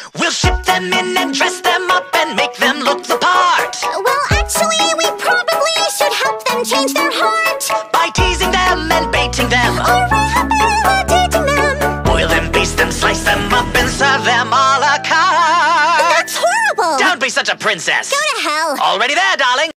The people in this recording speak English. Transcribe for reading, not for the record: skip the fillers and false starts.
We'll ship them in and dress them up and make them look the part. Well, actually, we probably should help them change their heart. By teasing them and baiting them, Or rehabilitating them. boil them, baste them, slice them up and serve them a la carte. That's horrible! Don't be such a princess. Go to hell! Already there, darling.